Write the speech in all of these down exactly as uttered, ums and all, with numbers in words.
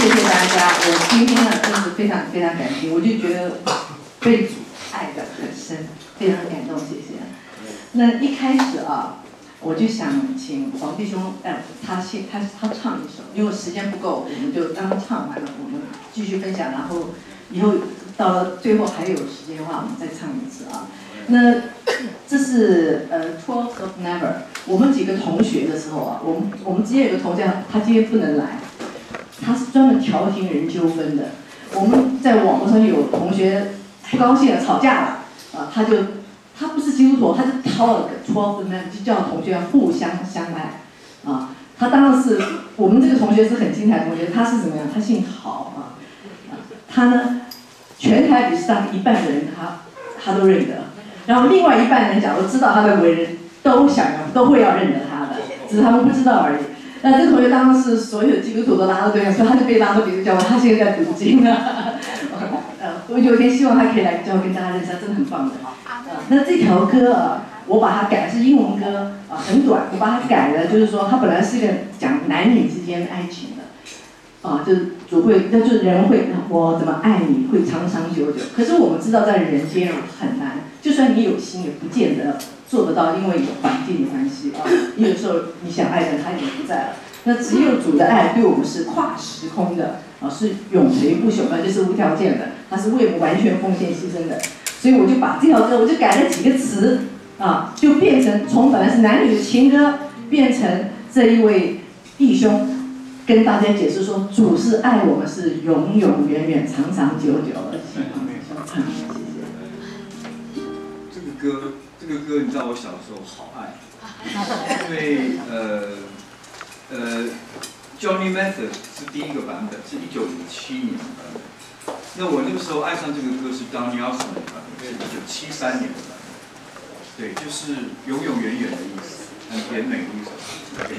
谢谢大家。我今天呢，真是非常非常感激，我就觉得被主爱的很深，非常感动，谢谢。那一开始啊，我就想请黄弟兄，哎，他先他他唱一首，因为时间不够，我们就让他唱完了，我们继续分享，然后以后到了最后还有时间的话，我们再唱一次啊。那这是呃 twelve of Never。我们几个同学的时候啊，我们我们之前有个同学，他今天不能来，他是专门调停人纠纷的。我们在网络上有同学不高兴了，吵架了，啊，他就他不是基督徒，他就掏了个 twelve of Never，就叫同学互相相爱，啊，他当然是我们这个同学是很精彩的同学，他是怎么样？他姓郝啊，他呢，全台北市大概一半的人他他都认得。然后另外一半人，假如知道他的为人，都想要都会要认得他的，只是他们不知道而已。那这个同学当时是所有基督徒都拉到对面，所以他就被拉到别的教会，他现在在读经了。呃，我有一天希望他可以来教会跟大家认识，他真的很棒的。呃，那这条歌啊，我把它改是英文歌啊，很短，我把它改了，就是说它本来是一个讲男女之间爱情的。啊，就是主会，那就是人会，我怎么爱你会长长久久。可是我们知道在人间很难，就算你有心，也不见得做得到，因为有环境的关系啊。你有时候你想爱的人他已经不在了，那只有主的爱对我们是跨时空的啊，是永垂不朽的，就是无条件的，他是为我们完全奉献牺牲的。所以我就把这条歌，我就改了几个词啊，就变成从本来是男女的情歌，变成这一位弟兄。跟大家解释说，主是爱我们是永永远远、长长久久的。谢谢。 这个歌，这个歌，你知道我小时候好爱，因为呃呃 ，Johnny Mathis 是第一个版本，是一九五七年的版本。那我那个时候爱上这个歌是 Donny Osmond 的版本，是一九七三年的版本。对，就是永永远远的意思，很甜美的一首歌。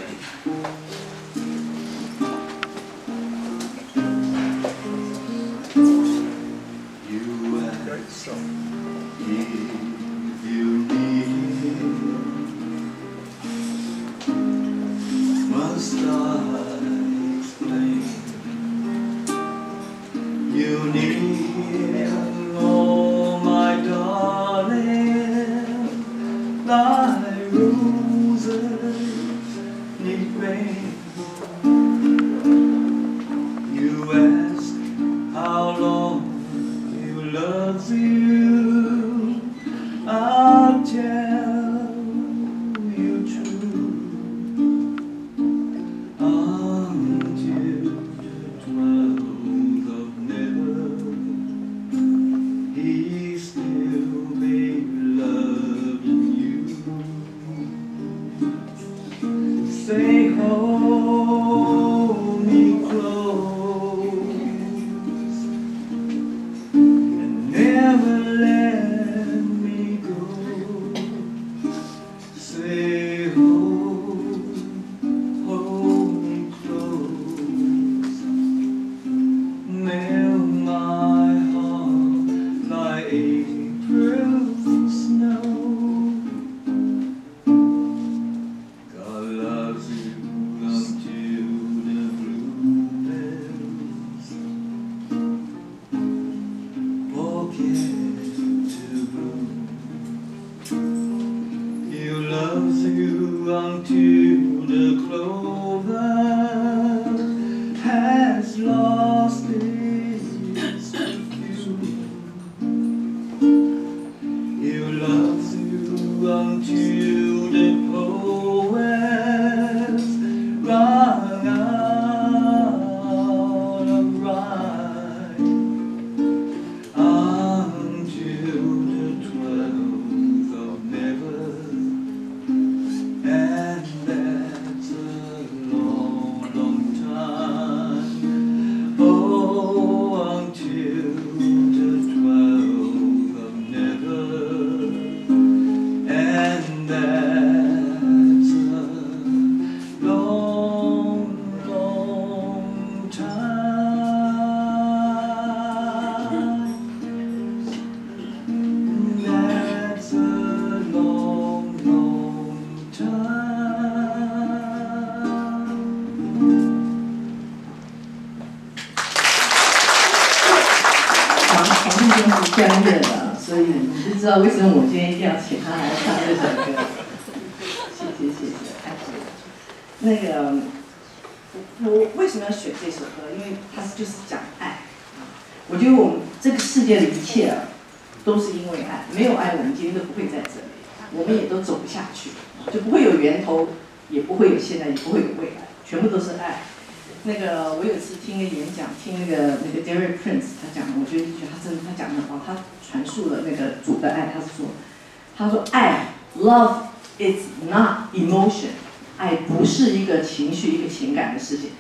生是江月的，所以你就知道为什么我今天一定要请他来唱这首歌。谢谢谢谢，太好了。那个，我为什么要选这首歌？因为它就是讲爱。我觉得我们这个世界的一切啊，都是因为爱，没有爱，我们今天都不会在这里，我们也都走不下去，就不会有源头，也不会有现在，也不会有未来，全部都是爱。那个我有一次听个演讲，听那个那个 Derek Prince 他讲的，我觉得觉得他真的他讲的很好，他传述了那个主的爱，他是说，他说爱 love is not emotion， 爱不是一个情绪一个情感的事情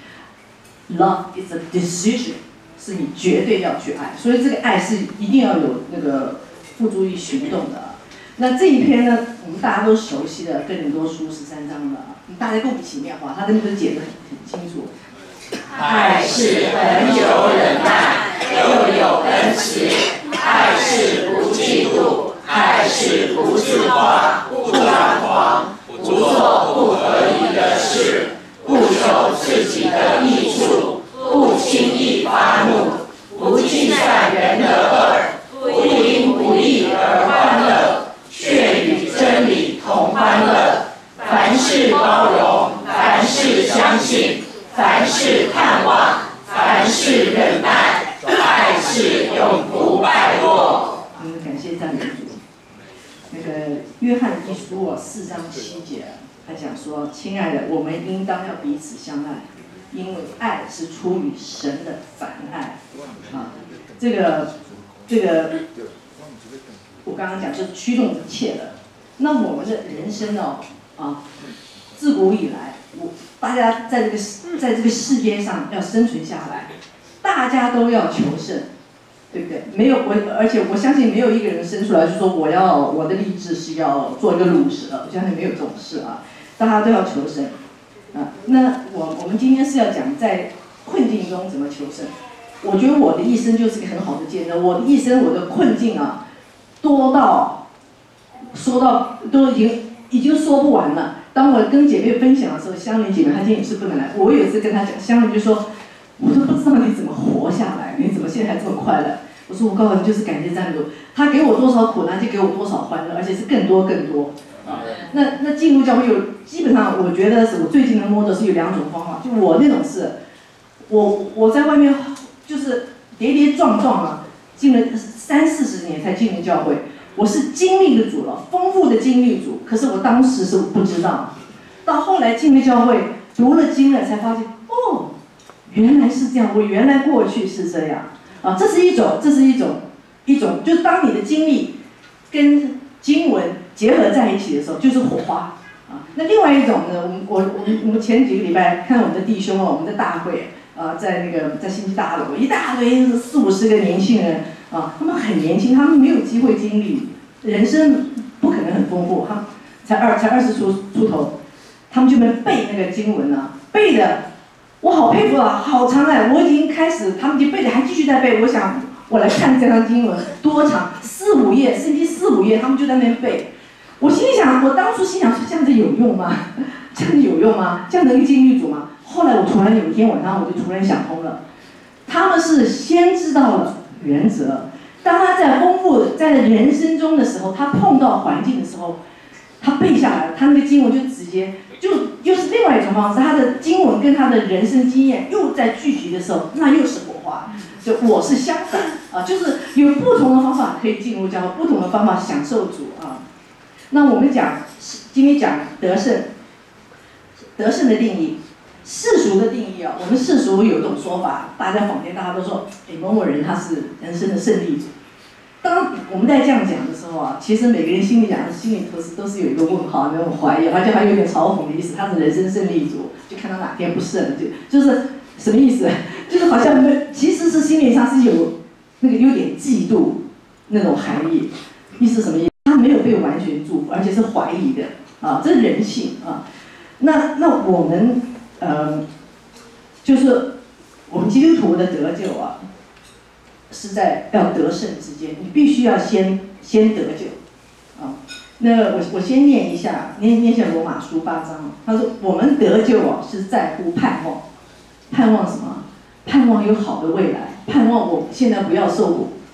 ，love is a decision， 是你绝对要去爱，所以这个爱是一定要有那个付诸于行动的。那这一篇呢，我们大家都熟悉的《哥林多书》十三章的，大家跟我一起念话，他真的解得很很清楚。 爱是恒久忍耐，又有恩慈；爱是不嫉妒，爱是不自夸，不张狂，不做不合宜的事，不求自己的益处，不轻易发怒，不计算人的恶，不因不义而欢乐，却与真理同欢乐。凡事包容，凡事相信。凡事盼望，凡事忍耐，爱是永不败落。 嗯，感谢赞美主。那个约翰一书啊，四章七节，他讲说：“亲爱的，我们应当要彼此相爱，因为爱是出于神的反爱。”啊，这个这个，我刚刚讲就是驱动一切的。那我们的人生哦，啊，自古以来，我。大家在这个在这个世界上要生存下来，大家都要求胜，对不对？没有我，而且我相信没有一个人生出来就说我要我的立志是要做一个鲁蛇，我相信没有这种事啊。大家都要求胜啊。那我我们今天是要讲在困境中怎么求胜。我觉得我的一生就是个很好的见证。我的一生我的困境啊，多到说到都已经已经说不完了。当我跟姐妹分享的时候，香莲姐妹她今天也是不能来。我有一次跟她讲，香莲就说：“我都不知道你怎么活下来，你怎么现在还这么快乐？”我说：“我告诉你，就是感谢赞美主，他给我多少苦难，就给我多少欢乐，而且是更多更多。”啊，那那进入教会有基本上，我觉得是我最近能摸的是有两种方法，就我那种是，我我在外面就是跌跌撞撞啊，进了三四十年才进入教会。我是经历的主了，丰富的经历主，可是我当时是不知道，到后来进了教会，读了经了，才发现哦，原来是这样，我原来过去是这样啊，这是一种，这是一种，一种，就是当你的经历跟经文结合在一起的时候，就是火花啊。那另外一种呢，我们我我们我们前几个礼拜看我们的弟兄啊，我们的大会啊，在那个在新基大楼，一大堆四五十个年轻人。啊，他们很年轻，他们没有机会经历，人生不可能很丰富，他们才二才二十出出头，他们就能背那个经文啊，背的我好佩服啊，好长哎，我已经开始，他们已经背的还继续在背，我想我来看这张经文多长，四五页，圣经四五页，他们就在那边背，我心里想，我当初心想说这样子有用吗？这样子有用吗？这样能经历主吗？后来我突然有一天晚上我就突然想通了，他们是先知道了原则，当他在丰富在人生中的时候，他碰到环境的时候，他背下来了，他那个经文就直接就又是另外一种方式，他的经文跟他的人生经验又在聚集的时候，那又是火花。就我是相反啊，就是有不同的方法可以进入教会，不同的方法享受主啊。那我们讲今天讲得胜，得胜的定义。世俗的定义啊，我们世俗有一种说法，大家坊间大家都说，哎，某某人他是人生的胜利者。当我们在这样讲的时候啊，其实每个人心里讲，心里头是都是有一个问号，那种怀疑，而且还有点嘲讽的意思。他是人生胜利组，就看他哪天不胜，就就是什么意思？就是好像没，其实是心理上是有那个有点嫉妒那种含义。意思什么意思？他没有被完全祝福，而且是怀疑的啊，这是人性啊。那那我们。呃，就是我们基督徒的得救啊，是在要得胜之间，你必须要先先得救啊。那我我先念一下，念念一下罗马书八章。他说我们得救啊，是在乎盼望，盼望什么？盼望有好的未来，盼望我现在不要受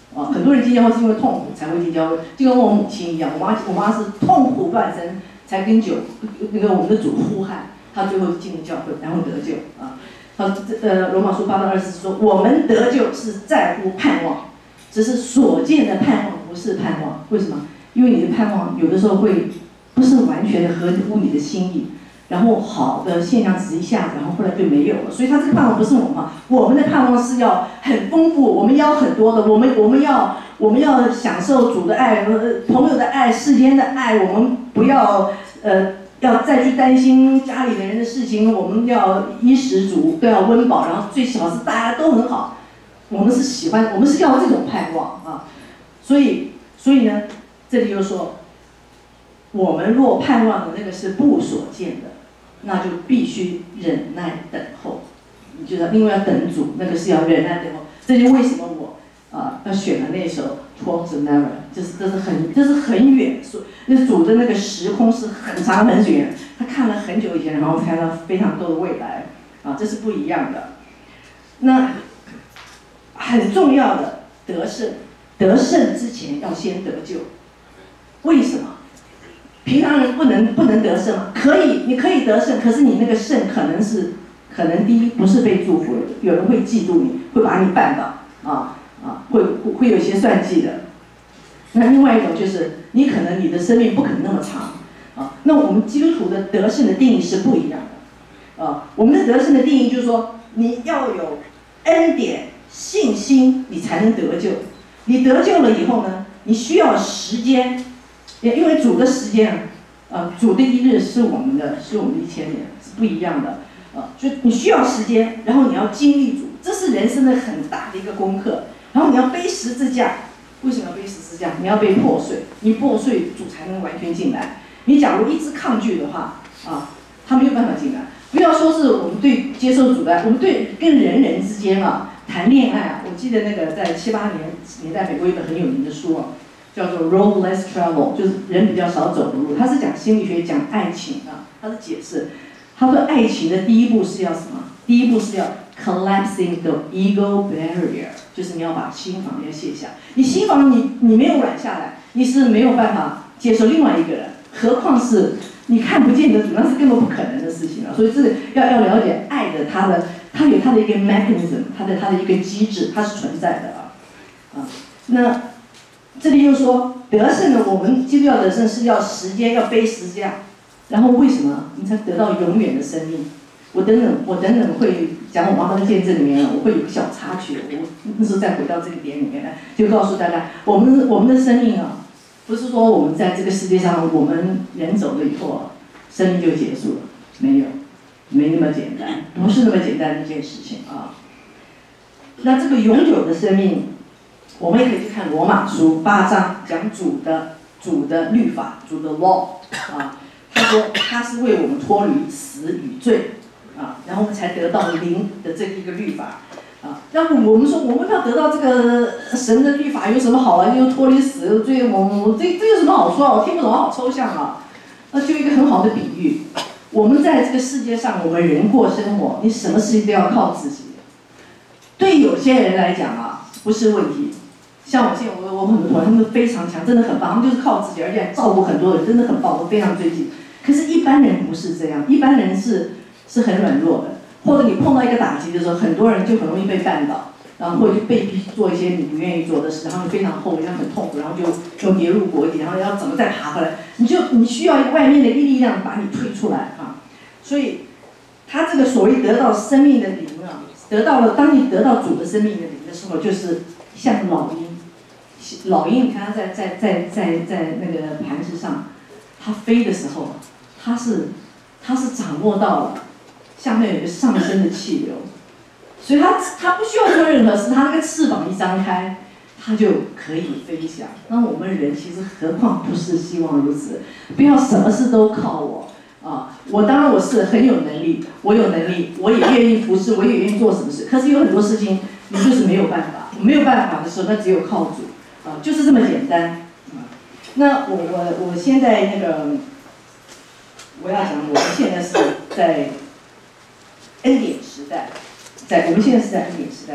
啊，很多人进教会是因为痛苦才会进教会，就跟我母亲一样，我妈我妈是痛苦半生才跟酒那个我们的主呼喊，她最后进了教会，然后得救啊。好，呃，罗马书八到二十四说，我们得救是在乎盼望，只是所见的盼望不是盼望。为什么？因为你的盼望有的时候会不是完全的合乎你的心意。然后好的现象只一下子，然后后来就没有了。所以他这个盼望不是我们，我们的盼望是要很丰富，我们要很多的，我们我们要我们要享受主的爱、朋友的爱、世间的爱，我们不要呃要再去担心家里的人的事情，我们要衣食足都要温饱，然后最少是大家都很好。我们是喜欢，我们是要这种盼望啊。所以所以呢，这里又说，我们若盼望的那个是不所见的。那就必须忍耐等候，你觉得因为要等主，那个是要忍耐等候。这就为什么我啊、呃、要选了那首《Towards Never》，就是这是很这是很远，那主的那个时空是很长很远，他看了很久以前，然后看到非常多的未来啊，这是不一样的。那很重要的得胜，得胜之前要先得救，为什么？平常人不能不能得胜吗？可以，你可以得胜，可是你那个胜可能是，可能第一不是被祝福的，有人会嫉妒你，会把你绊倒，啊啊，会会有一些算计的。那另外一种就是你可能你的生命不可能那么长，啊，那我们基督徒的得胜的定义是不一样的，啊，我们的得胜的定义就是说你要有恩典、信心，你才能得救。你得救了以后呢，你需要时间。因为主的时间啊，呃，主的一日是我们的，是我们的一千年，是不一样的，呃，所以你需要时间，然后你要经历主，这是人生的很大的一个功课。然后你要背十字架，为什么要背十字架？你要被破碎，你破碎主才能完全进来。你假如一直抗拒的话，啊，他没有办法进来。不要说是我们对接受主的爱，我们对跟人人之间啊谈恋爱啊，我记得那个在七八年年代美国一本很有名的书啊。叫做 road less travel， 就是人比较少走的路。他是讲心理学，讲爱情啊，他是解释，他说爱情的第一步是要什么？第一步是要 collapsing the ego barrier， 就是你要把心防要卸下。你心防你你没有软下来，你是没有办法接受另外一个人，何况是你看不见的主，那是根本不可能的事情啊。所以这个要要了解爱的它的它有它的一个 mechanism， 它的它的一个机制，它是存在的啊啊那。这里又说得胜呢，我们基督教得胜是要时间，要背十字架，然后为什么你才得到永远的生命？我等等，我等等会讲我妈妈的见证里面，我会有个小插曲，我那时候再回到这个点里面来，就告诉大家，我们我们的生命啊，不是说我们在这个世界上，我们人走了以后啊，生命就结束了，没有，没那么简单，不是那么简单的一件事情啊。那这个永久的生命。我们也可以去看罗马书八章，讲主的主的律法，主的 law 啊，他说他是为我们脱离死与罪啊，然后我们才得到灵的这一个律法啊。那我们说我们要得到这个神的律法有什么好啊？又脱离死又罪，我我这这有什么好说啊？我听不懂，好抽象啊。那就一个很好的比喻，我们在这个世界上，我们人过生活，你什么事情都要靠自己。对有些人来讲啊，不是问题。像我现在我我很多同学，他们非常强，真的很棒，他们就是靠自己，而且照顾很多人，真的很棒，我非常尊敬。可是，一般人不是这样，一般人是是很软弱的，或者你碰到一个打击的时候，很多人就很容易被绊倒，然后或者就被逼做一些你不愿意做的事，然后你非常后悔，然后很痛苦，然后就就跌入国底，然后要怎么再爬回来？你就你需要一个外面的一个力量把你推出来啊！所以，他这个所谓得到生命的灵啊，得到了，当你得到主的生命的灵的时候，就是像老鹰。老鹰，你看它在在在在在那个盘子上，它飞的时候，它是它是掌握到了下面有一个上升的气流，所以它它不需要做任何事，它那个翅膀一张开，它就可以飞翔。那我们人其实何况不是希望如此，不要什么事都靠我啊！我当然我是很有能力，我有能力，我也愿意服侍，我也愿意做什么事。可是有很多事情你就是没有办法，没有办法的时候，那只有靠主。啊，就是这么简单啊。那我我我现在那个，我要讲，我们现在是在恩典时代，在我们现在是在恩典时代。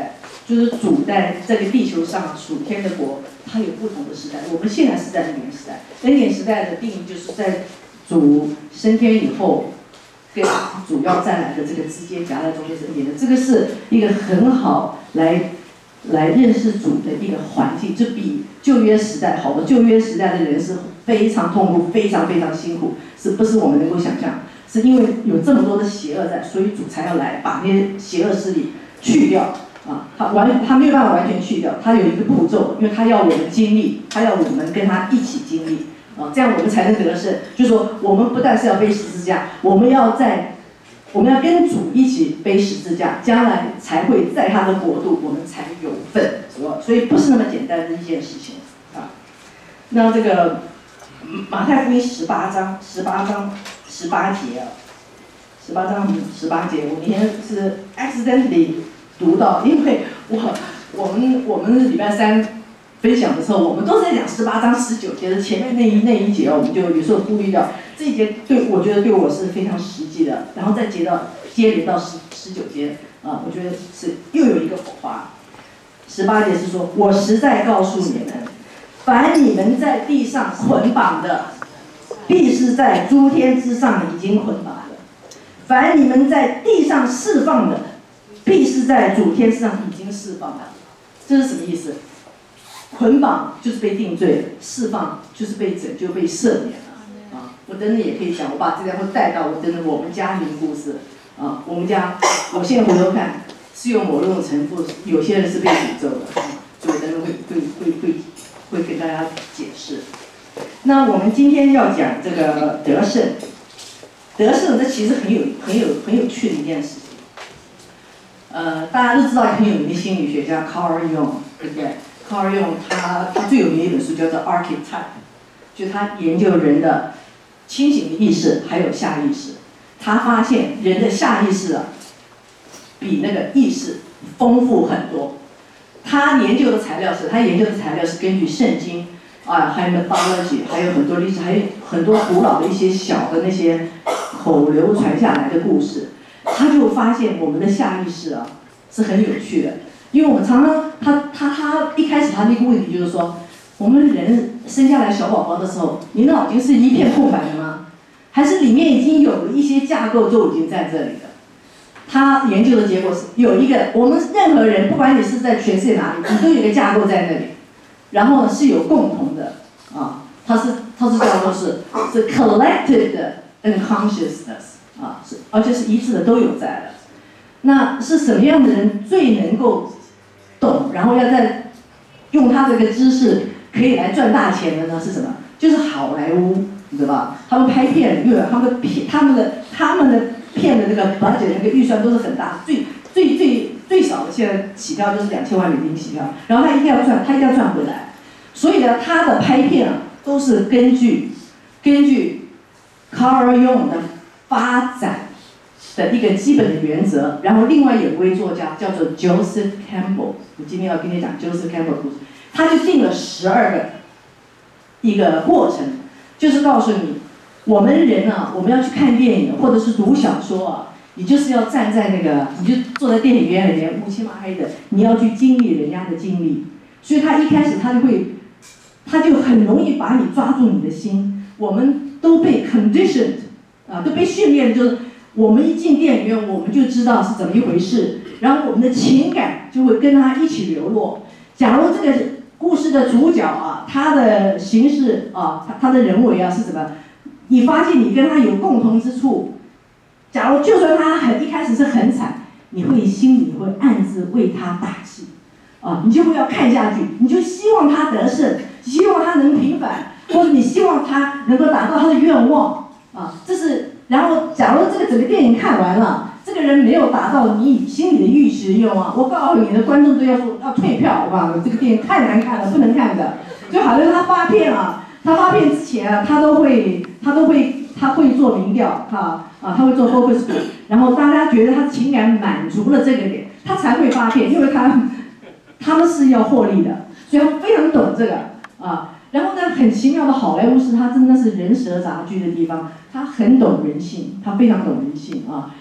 就是主在这个地球上属天的国，它有不同的时代。我们现在是在恩典时代，恩典时代的定义就是在主升天以后，跟主要再来的这个之间夹在中间是恩典的。这个是一个很好来来认识主的一个环境，就比旧约时代好。旧约时代的人是非常痛苦、非常非常辛苦，是不是我们能够想象？是因为有这么多的邪恶在，所以主才要来把那些邪恶势力去掉啊！他完，他没有办法完全去掉，他有一个步骤，因为他要我们经历，他要我们跟他一起经历啊，这样我们才能得胜。就是说，我们不但是要背十字架，我们要在，我们要跟主一起背十字架，将来才会在他的国度，我们才有份，是吧？所以不是那么简单的一件事情啊。那这个马太福音十八章，十八章。十八节啊，十八章十八节，我那天是 accidentally 读到，因为我我们我们礼拜三分享的时候，我们都是在讲十八章十九节的前面那一那一节，我们就有时候忽略掉这一节，对我觉得对我是非常实际的，然后再接到接连到十十九节啊，我觉得是又有一个火花。十八节是说，我实在告诉你们，凡你们在地上捆绑的，必是在诸天之上已经捆绑了；凡你们在地上释放的，必是在主天之上已经释放了。这是什么意思？捆绑就是被定罪，释放就是被拯救、被赦免了。啊，我等等也可以讲，我把这两会带到我等等我们家庭故事。啊，我们家，我现在回头看，是有某种程度，有些人是被诅咒的，所以我等等会会会会会跟大家解释。那我们今天要讲这个得胜，得胜这其实很有很有很有趣的一件事情。呃，大家都知道很有名的心理学家 Carl Jung， 对不对 ？Carl Jung 他他最有名的一本书叫做《Archetype》，就他研究人的清醒的意识还有下意识。他发现人的下意识啊，比那个意识丰富很多。他研究的材料是，他研究的材料是根据圣经。啊，还有 mythology， 还有很多历史，还有很多古老的一些小的那些口流传下来的故事，他就发现我们的下意识啊是很有趣的，因为我们常常他他他一开始他的一个问题就是说，我们人生下来小宝宝的时候，你脑筋是一片空白的吗？还是里面已经有了一些架构都已经在这里的？他研究的结果是有一个，我们任何人不管你是在全世界哪里，你都有一个架构在那里。然后呢是有共同的啊，它是它是叫做是是 collected unconsciousness 啊，是而且是一致的都有在的。那是什么样的人最能够懂，然后要在用他这个知识可以来赚大钱的呢？是什么？就是好莱坞，你知道吧？他们拍片，因为他们的片，他们的他们的片的那个 budget 那个预算都是很大，最最最。最少的现在起跳就是两千万美金起跳，然后他一定要赚，他一定要赚回来，所以呢，他的拍片啊都是根据根据 Carl Jung 的发展的一个基本的原则，然后另外有位作家叫做 Joseph Campbell， 我今天要跟你讲 Joseph Campbell 的故事，他就定了十二个一个过程，就是告诉你，我们人啊，我们要去看电影或者是读小说啊。你就是要站在那个，你就坐在电影院里面乌漆嘛黑的，你要去经历人家的经历，所以他一开始他就会，他就很容易把你抓住你的心。我们都被 conditioned， 啊，都被训练，就是我们一进电影院，我们就知道是怎么一回事，然后我们的情感就会跟他一起流露。假如这个故事的主角啊，他的形式啊，他他的人为啊是什么，你发现你跟他有共同之处。假如就算他很一开始是很惨，你会心里会暗自为他打气，啊，你就会要看下去，你就希望他得胜，希望他能平反，或者你希望他能够达到他的愿望，啊，这是。然后，假如这个整个电影看完了，这个人没有达到你心里的预期愿望，我告诉你的观众都要说要退票，好不好？这个电影太难看了，不能看的。就好像他发片啊，他发片之前啊，他都会他都会他会做民调，哈。啊，他会做 focus group， 然后大家觉得他情感满足了这个点，他才会发片，因为他他们是要获利的，所以他非常懂这个啊。然后呢，很奇妙的好莱坞是他真的是人蛇杂居的地方，他很懂人性，他非常懂人性啊。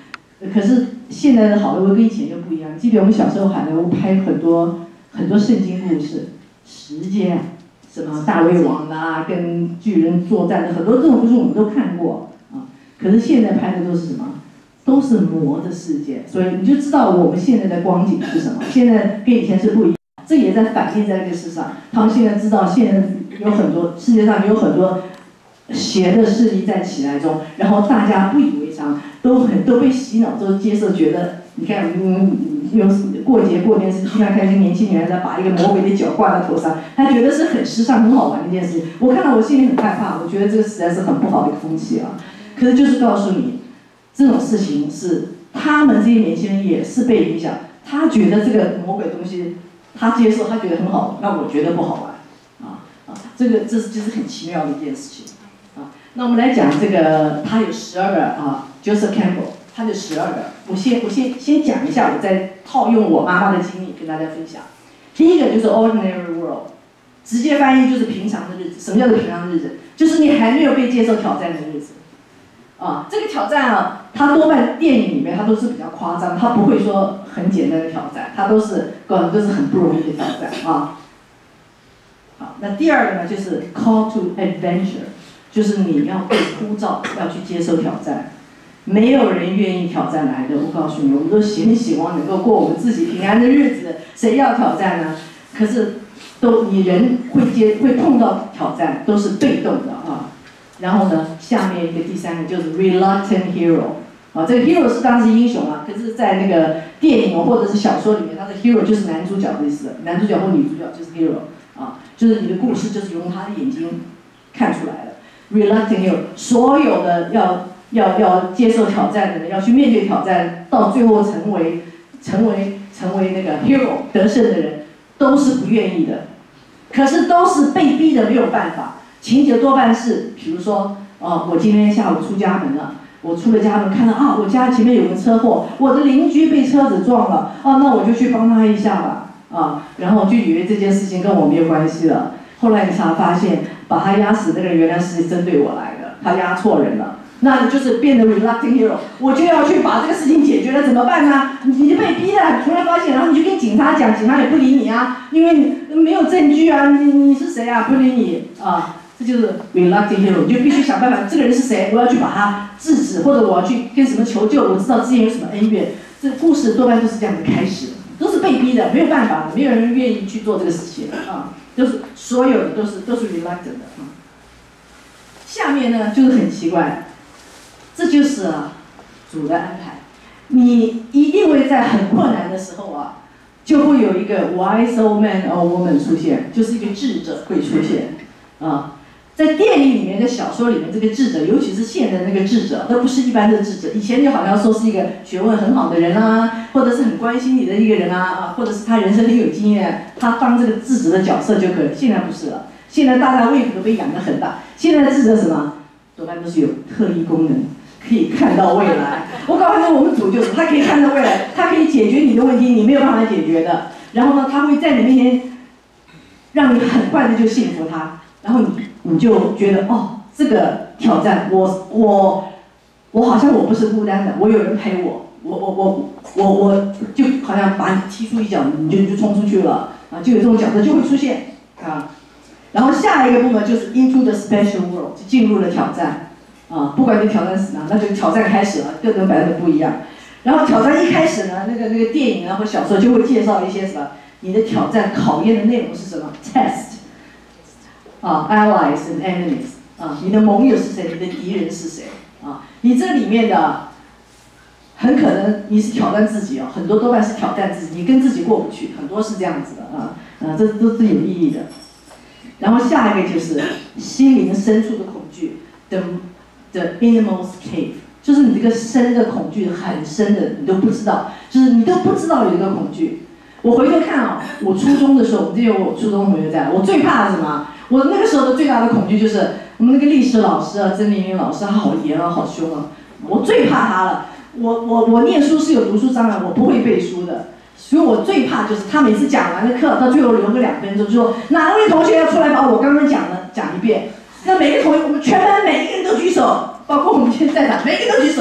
可是现在的好莱坞跟以前就不一样。记得我们小时候好莱坞拍很多很多圣经故事，十诫，什么大卫王啊，跟巨人作战的很多这种故事我们都看过啊。可是现在拍的都是什么？都是魔的世界，所以你就知道我们现在的光景是什么。现在跟以前是不一样，这也在反映在这个事上。他们现在知道，现在有很多世界上有很多邪的势力在起来中，然后大家不以为常，都很都被洗脑，都接受，觉得你看，嗯，有过节过年是经常看一些年轻女孩子把一个魔鬼的脚挂在头上，她觉得是很时尚、很好玩的一件事情。我看到我心里很害怕，我觉得这个实在是很不好的一个风气啊。可是就是告诉你，这种事情是他们这些年轻人也是被影响，他觉得这个魔鬼东西他接受，他觉得很好，那我觉得不好玩，啊啊，这个这是就是很奇妙的一件事情。那我们来讲这个，他有十二个啊 ，Joseph Campbell， 他有十二个。我先我先先讲一下，我再套用我妈妈的经历跟大家分享。第一个就是 ordinary world， 直接翻译就是平常的日子。什么叫做平常的日子？就是你还没有被接受挑战的日子。啊，这个挑战啊，它多半电影里面它都是比较夸张，它不会说很简单的挑战，它都是都是很不容易的挑战啊。好，那第二个呢，就是 call to adventure。就是你要被呼召，要去接受挑战，没有人愿意挑战来的。我告诉你，我们都很希望能够过我们自己平安的日子，谁要挑战呢？可是，都你人会接会碰到挑战，都是被动的啊。然后呢，下面一个第三个就是 reluctant hero， 啊，这个 hero 是当然是英雄啊，可是，在那个电影或者是小说里面，他的 hero 就是男主角的意思，男主角或女主角就是 hero 啊，就是你的故事就是用他的眼睛看出来的。reluctant hero， 所有的要要要接受挑战的人，要去面对挑战，到最后成为成为成为那个 hero 得胜的人，都是不愿意的。可是都是被逼的，没有办法。情节多半是，比如说，哦，我今天下午出家门了，我出了家门，看到啊，我家前面有个车祸，我的邻居被车子撞了，哦，那我就去帮他一下吧，啊，然后就以为这件事情跟我没有关系了。后来你才发现，把他压死那个人原来是针对我来的，他压错人了。那你就是变得 reluctant hero， 我就要去把这个事情解决了，怎么办呢？你就被逼的，突然发现，然后你就跟警察讲，警察也不理你啊，因为你没有证据啊，你你是谁啊？不理你啊，这就是 reluctant hero， 你就必须想办法，这个人是谁？我要去把他制止，或者我要去跟什么求救，我知道之前有什么恩怨。这故事多半都是这样的开始，都是被逼的，没有办法的，没有人愿意去做这个事情啊。都是所有的都是都是 reluctant 的啊。下面呢就是很奇怪，这就是啊主的安排。你一定会在很困难的时候啊，就会有一个 wise old man or woman 出现，就是一个智者会出现啊。在电影里面、在小说里面，这个智者，尤其是现在的那个智者，都不是一般的智者。以前就好像说是一个学问很好的人啊，或者是很关心你的一个人啊，啊，或者是他人生很有经验，他当这个智者的角色就可以。现在不是了，现在大家胃口都被养得很大。现在的智者什么，多半都是有特异功能，可以看到未来。我告诉你，我们组就是他可以看到未来，他可以解决你的问题，你没有办法解决的。然后呢，他会在你面前让你很快的就信服他，然后你。你就觉得哦，这个挑战，我我我好像我不是孤单的，我有人陪我，我我我我我就好像把你踢出一脚，你就就冲出去了啊，就有这种角色就会出现啊。然后下一个部分就是 into the special world， 就进入了挑战啊，不管你挑战什么，那就挑战开始了，各种版本不一样。然后挑战一开始呢，那个那个电影啊或小说就会介绍一些什么，你的挑战考验的内容是什么 test。啊 ，allies and enemies， 啊，你的盟友是谁？你的敌人是谁？啊，你这里面的很可能你是挑战自己哦，很多多半是挑战自己，你跟自己过不去，很多是这样子的啊，啊，这都是有意义的。然后下一个就是心灵深处的恐惧 ，the the innermost cave， 就是你这个深的恐惧很深的，你都不知道，就是你都不知道有一个恐惧。我回头看啊、哦，我初中的时候，我们这有我初中同学在，我最怕的是什么？我那个时候的最大的恐惧就是我们那个历史老师啊，曾玲玲老师，他好严啊，好凶啊，我最怕他了。我我我念书是有读书障碍，我不会背书的，所以我最怕就是他每次讲完了课，到最后留个两分钟，就说哪位同学要出来把我刚刚讲的讲一遍。那每个同学，我们全班每一个人都举手，包括我们现在在场，每一个人都举手。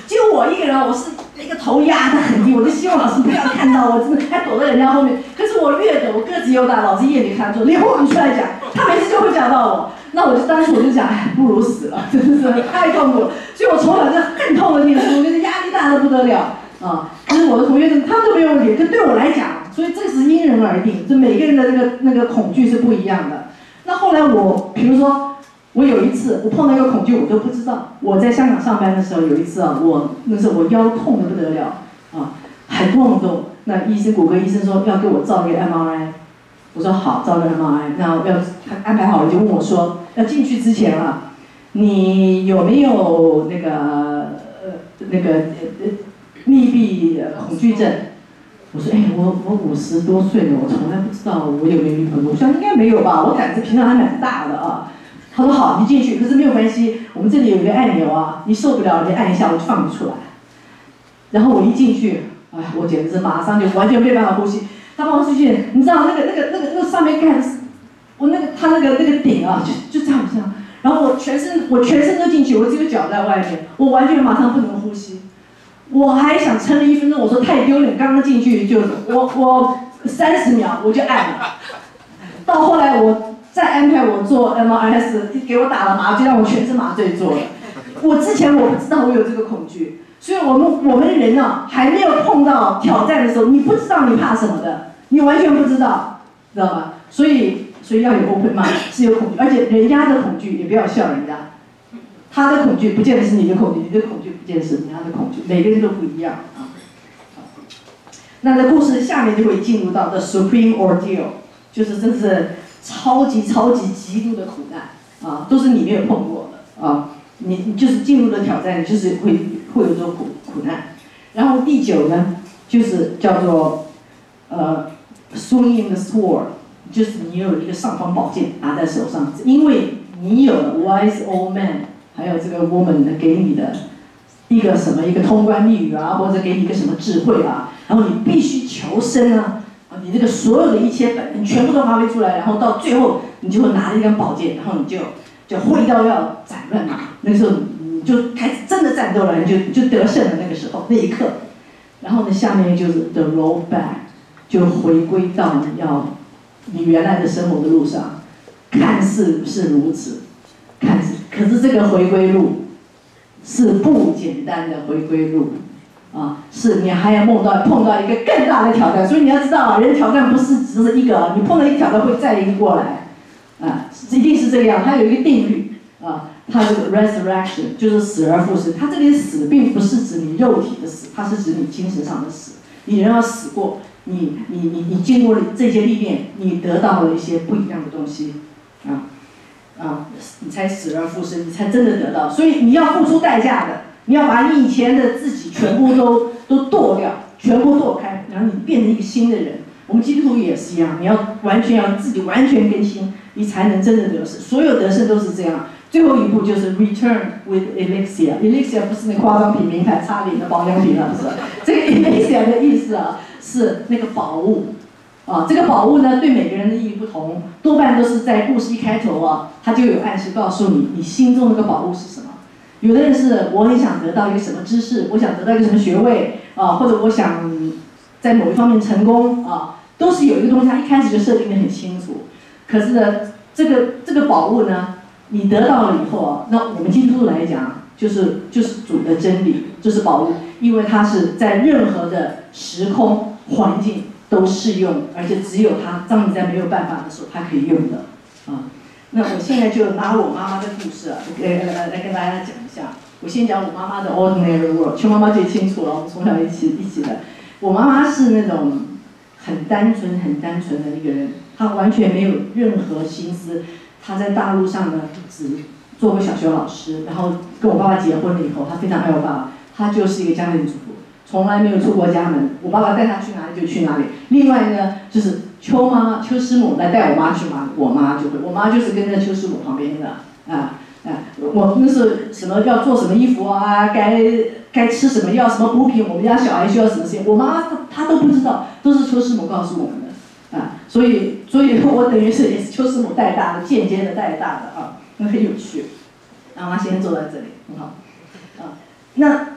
结果我一个人，我是那个头压得很低，我就希望老师不要看到我，真的还躲在人家后面。可是我越躲，我个子又大，老师夜里看出，连晃出来讲，他每次就会讲到我。那我就当时我就讲，哎，不如死了，真的是太痛苦了。所以我从小就很痛的念书，就是压力大得不得了啊。可是我的同学他们都没有问题，可对我来讲，所以这个是因人而定，就每个人的那个那个恐惧是不一样的。那后来我，比如说。我有一次，我碰到一个恐惧，我都不知道。我在香港上班的时候，有一次啊，我那时候我腰痛得不得了啊，很痛很痛。那医生骨科医生说要给我照一个 M R I， 我说好，照个 M R I。那要他安排好了，就问我说，要进去之前啊，你有没有那个呃那个呃密闭恐惧症？我说哎，我我五十多岁了，我从来不知道我有没有密闭恐惧症。我想应该没有吧，我胆子平常还蛮大的啊。他说好，你进去，可是没有关系，我们这里有一个按钮啊，你受不了你按一下，我就放你出来。然后我一进去，哎，我简直是马上就完全没办法呼吸。他放我出去，你知道那个那个那个那个上面盖的是，我那个他那个那个顶啊，就就这样这样。然后我全身我全身都进去，我只有脚在外面，我完全马上不能呼吸。我还想撑了一分钟，我说太丢脸，刚刚进去就我我三十秒我就按了。到后来我。再安排我做 M R S， 给我打了麻醉，让我全身麻醉做了。我之前我不知道我有这个恐惧，所以我们我们人呢、啊、还没有碰到挑战的时候，你不知道你怕什么的，你完全不知道，知道吗？所以所以要有 open mind， 是有恐惧，而且人家的恐惧也不要笑人家，他的恐惧不见得是你的恐惧，你的恐惧不见得是人家的恐惧，每个人都不一样啊。那这故事下面就会进入到 the supreme ordeal， 就是真是。超级超级极度的苦难啊，都是你没有碰过的啊，你你就是进入了挑战，你就是会会有这种苦苦难。然后第九呢，就是叫做呃 swinging the sword， 就是你有一个尚方宝剑拿在手上，因为你有了 wise old man， 还有这个 woman 呢给你的一个什么一个通关密语啊，或者给你一个什么智慧啊，然后你必须求生啊。你这个所有的一切本能全部都发挥出来，然后到最后你就会拿着一根宝剑，然后你就就挥刀要斩乱麻。那个时候你就开始真的战斗了，你就你就得胜了。那个时候那一刻，然后呢，下面就是 the roll back， 就回归到你要你原来的生活的路上，看似是如此，看似可是这个回归路是不简单的回归路。啊，是你还要梦到碰到一个更大的挑战，所以你要知道啊，人挑战不是只是一个，你碰到一个挑战会再一个过来，啊，一定是这个样。它有一个定律啊，它这个 resurrection 就是死而复生。它这里的死并不是指你肉体的死，它是指你精神上的死。你人要死过，你你你你经过了这些历练，你得到了一些不一样的东西，啊啊，你才死而复生，你才真的得到。所以你要付出代价的。你要把你以前的自己全部都都剁掉，全部剁开，然后你变成一个新的人。我们基督徒也是一样，你要完全要自己完全更新，你才能真的得胜。所有得胜都是这样。最后一步就是 return with elixir，elixir 不是那化妆品名牌擦脸的保养品啊，不是。这个 elixir 的意思啊，是那个宝物。啊，这个宝物呢，对每个人的意义不同，多半都是在故事一开头啊，它就有暗示告诉你，你心中那个宝物是什么。有的人是我很想得到一个什么知识，我想得到一个什么学位啊，或者我想在某一方面成功啊，都是有一个东西，它一开始就设定得很清楚。可是呢，这个这个宝物呢，你得到了以后啊，那我们基督徒来讲，就是就是主的真理，就是宝物，因为它是在任何的时空环境都适用，而且只有它，当你在没有办法的时候，它可以用的啊。那我现在就拿我妈妈的故事啊，来来来跟大家讲一下。我先讲我妈妈的 ordinary world， 邱妈妈最清楚了，我们从小一起一起的。我妈妈是那种很单纯、很单纯的一个人，她完全没有任何心思。她在大陆上呢，只做过小学老师，然后跟我爸爸结婚了以后，她非常爱我爸爸，她就是一个家庭主妇，从来没有出过家门。我爸爸带她去哪里就去哪里。另外呢，就是邱妈妈、邱师母来带我妈去哪里，我妈就会，我妈就是跟在邱师母旁边的啊。啊，我那是什么要做什么衣服啊，该该吃什么药，什么补品，我们家小孩需要什么事情，我妈她她都不知道，都是邱师母告诉我们的啊。所以所以我等于是也是邱师母带大的，间接的带大的啊，那很有趣。然后她先坐在这里，很好啊。那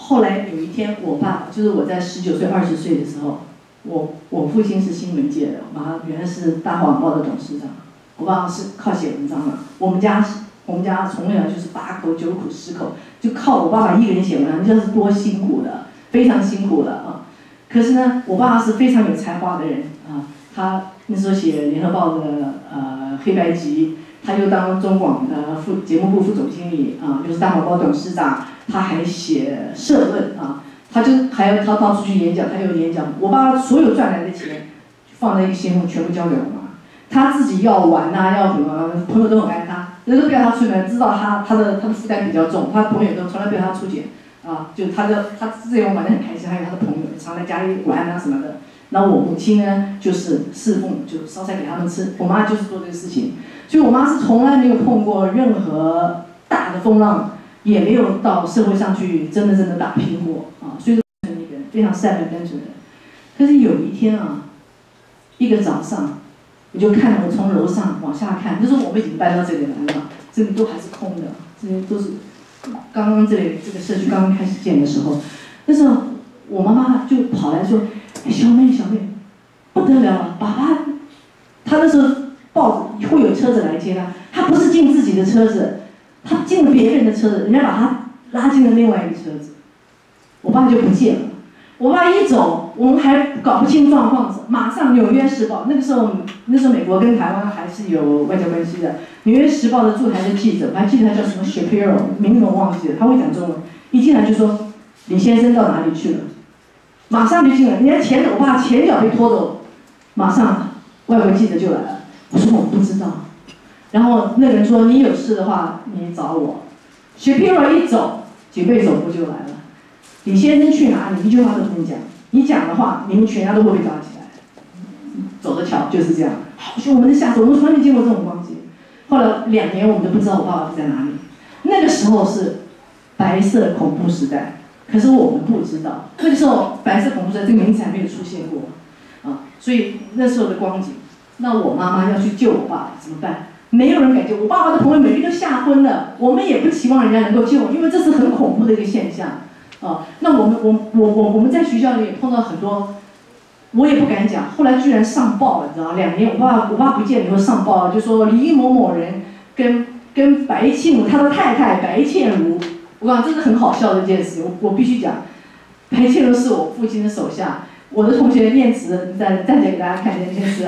后来有一天，我爸就是我在十九岁、二十岁的时候，我我父亲是新闻界的，我妈原来是大华报的董事长，我爸是靠写文章的。我们家我们家从小就是八口九苦十口，就靠我爸爸一个人写文章，你知道是多辛苦的，非常辛苦的啊。可是呢，我爸是非常有才华的人啊，他那时候写联合报的呃黑白集，他又当中广的副节目部副总经理啊，又是大华报董事长，他还写社论啊，他就还要他到处去演讲，他有演讲。我爸所有赚来的钱放在一个信封，全部交给我妈，他自己要玩啊，要什么，朋友都很爱他，人都不要他出门，知道他他的他的负担比较重，他朋友都从来不要他出钱啊，就他的他自己玩得很开心，还有他的朋友常在家里玩啊什么的。那我母亲呢，就是侍奉，就烧菜给他们吃。我妈就是做这个事情，所以我妈是从来没有碰过任何大的风浪，也没有到社会上去真的真的打拼过啊，所以是一个非常善良单纯的人。可是有一天啊，一个早上，我就看我从楼上往下看，就是我们已经搬到这里来了，这里都还是空的，这些都是刚刚这里这个社区刚刚开始建的时候，那时候我妈妈就跑来说。哎，小妹，小妹，不得了了！爸爸，他那时候报纸会有车子来接他，他不是进自己的车子，他进了别人的车子，人家把他拉进了另外一个车子，我爸就不见了。我爸一走，我们还搞不清状况，马上《纽约时报》那个时候，那时候美国跟台湾还是有外交关系的，《纽约时报》的驻台的记者，我还记得他叫什么 Shapiro， 名字我忘记了，他会讲中文，一进来就说李先生到哪里去了。马上就进来，人家前我爸前脚被拖走，马上外国记者就来了。我说我不知道，然后那个人说你有事的话你找我。雪皮尔一走，警备总部就来了。李先生去哪里？一句话都不能讲，你讲的话，你们全家都会被抓起来。走着瞧，就是这样。好凶，我们吓死，我们从来没见过这种光景。后来两年我们都不知道我爸爸在哪里。那个时候是白色恐怖时代。可是我们不知道，那个时候白色恐怖时代这个名词还没有出现过，啊，所以那时候的光景，那我妈妈要去救我爸爸怎么办？没有人敢救，我爸爸的朋友每个都吓昏了，我们也不期望人家能够救，因为这是很恐怖的一个现象，啊，那我们我我我我们在学校里也碰到很多，我也不敢讲，后来居然上报了，你知道，两年我爸我爸不见以后上报，就说李某某人跟跟白庆如他的太太白倩如。我讲这是很好笑的一件事，我我必须讲，白倩如是我父亲的手下，我的同学念慈再再给大家看念慈，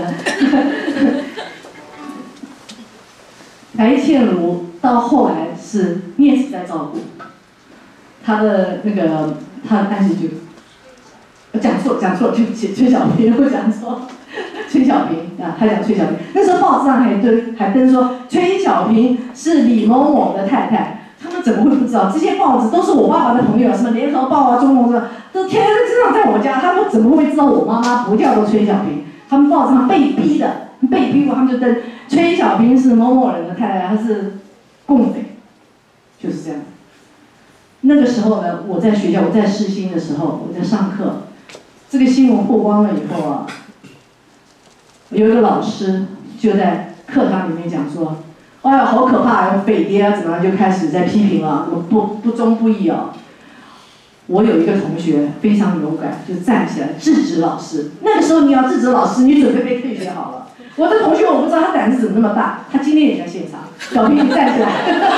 白倩如到后来是念慈在照顾，他的那个他但是就，我讲错讲错，对不起，崔小平我讲错，崔小平啊，他讲崔小平，那时候报纸上还登还登说崔小平是李某某的太太。他们怎么会不知道？这些报纸都是我爸爸的朋友，什么《联合报》啊、《中国》的，都天天经常在我家。他们怎么会知道我妈妈不叫做崔小平？他们报纸上被逼的，被逼过，他们就登崔小平是某某人的太太，她是共匪，就是这样。那个时候呢，我在学校，我在世新的时候，我在上课，这个新闻曝光了以后啊，有一个老师就在课堂里面讲说。哎呀，好可怕！匪谍啊，怎么样就开始在批评了，我不不忠不义啊。我有一个同学非常勇敢，就站起来制止老师。那个时候你要制止老师，你准备被退学好了。我的同学我不知道他胆子怎么那么大，他今天也在现场。小平，你站起来。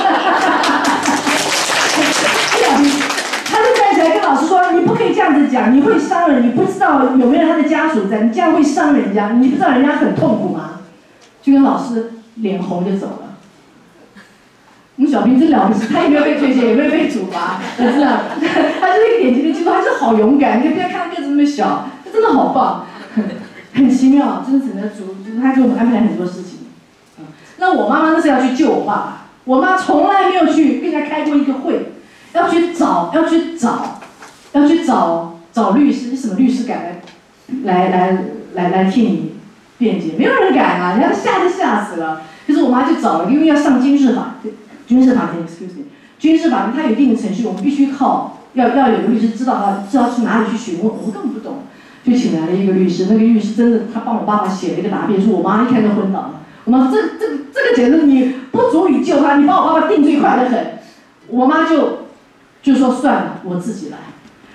小平，他就站起来跟老师说：“你不可以这样子讲，你会伤人。你不知道有没有他的家属在，你这样会伤人家。你不知道人家很痛苦吗？”就跟老师脸红就走了。我们小平真了不起，他也没有被退学，也没有被处罚，你知道？他就是一个典型的记住，他是好勇敢。你不要看他个子那么小，他真的好棒，很奇妙，真的的主，他给我们安排很多事情。嗯，那我妈妈那是要去救我爸爸，我妈从来没有去跟人家开过一个会，要去找，要去找，要去找找律师，你什么律师敢来来来来来替你辩解？没有人敢啊，人家吓都吓死了。可是我妈就找了，因为要上军事法。军事法庭 ，excuse me， 军事法庭它有一定的程序，我们必须靠要要有个律师知道他知道去哪里去询问，我们根本不懂，就请来了一个律师，那个律师真的他帮我爸爸写了一个答辩书，我妈一看就昏倒了。我妈说这这个这个简直你不足以救他，你把我爸爸定罪快得很。我妈就就说算了，我自己来。